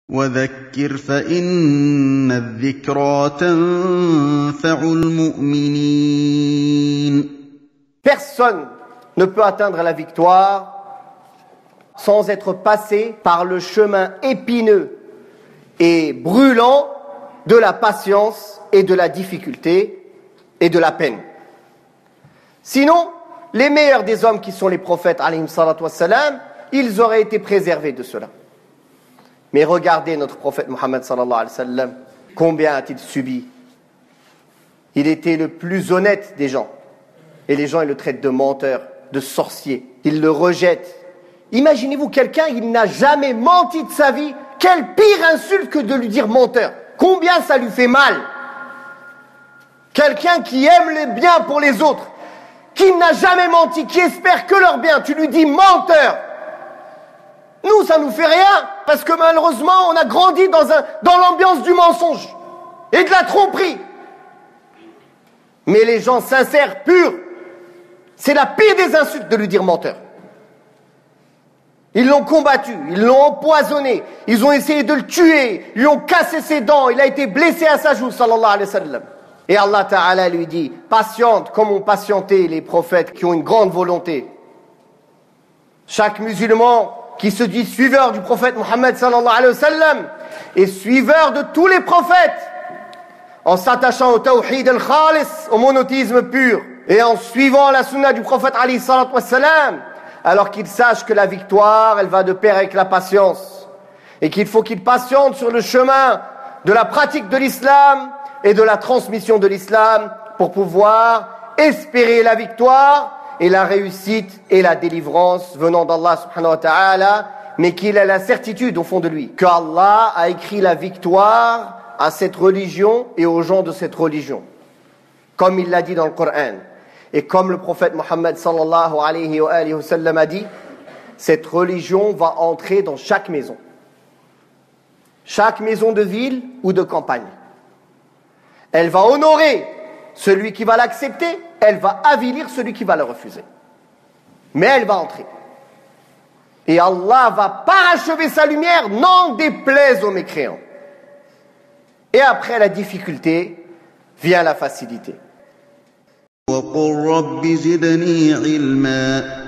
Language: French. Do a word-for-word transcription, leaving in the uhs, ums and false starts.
وذكر فإن الذكرى تنفع المؤمنين. Personne ne peut atteindre la victoire sans être passé par le chemin épineux et brûlant de la patience et de la difficulté et de la peine. Sinon, les meilleurs des hommes qui sont les prophètes, alayhim salatu wassalam, ils auraient été préservés de cela. Mais regardez notre prophète Muhammad sallallahu alayhi wa sallam, combien a-t-il subi? Il était le plus honnête des gens. Et les gens, ils le traitent de menteur, de sorcier. Ils le rejettent. Imaginez-vous quelqu'un, il n'a jamais menti de sa vie. Quelle pire insulte que de lui dire menteur. Combien ça lui fait mal. Quelqu'un qui aime le bien pour les autres, qui n'a jamais menti, qui espère que leur bien, tu lui dis menteur. Nous, ça nous fait rien, parce que malheureusement, on a grandi dans, un, dans l'ambiance du mensonge et de la tromperie. Mais les gens sincères, purs, c'est la pire des insultes de lui dire menteur. Ils l'ont combattu, ils l'ont empoisonné, ils ont essayé de le tuer, ils lui ont cassé ses dents, il a été blessé à sa joue, sallallahu alayhi wa sallam. Et Allah Ta'ala lui dit, patiente comme ont patienté les prophètes qui ont une grande volonté. Chaque musulman qui se dit suiveur du prophète Muhammad sallallahu alayhi wa sallam et suiveur de tous les prophètes, en s'attachant au tawhid al-khalis, au monothéisme pur, et en suivant la sunna du prophète alayhi salatu wa salam, alors qu'il sache que la victoire, elle va de pair avec la patience, et qu'il faut qu'il patiente sur le chemin de la pratique de l'islam et de la transmission de l'islam pour pouvoir espérer la victoire et la réussite et la délivrance venant d'Allah subhanahu wa ta'ala, mais qu'il ait la certitude au fond de lui que Allah a écrit la victoire à cette religion et aux gens de cette religion, comme il l'a dit dans le Coran. Et comme le prophète Muhammad sallallahu alayhi wa, alayhi wa sallam a dit, cette religion va entrer dans chaque maison. Chaque maison de ville ou de campagne. Elle va honorer celui qui va l'accepter, elle va avilir celui qui va le refuser. Mais elle va entrer. Et Allah va parachever sa lumière, n'en déplaise aux mécréants. Et après la difficulté, vient la facilité. وقل رب زدني علما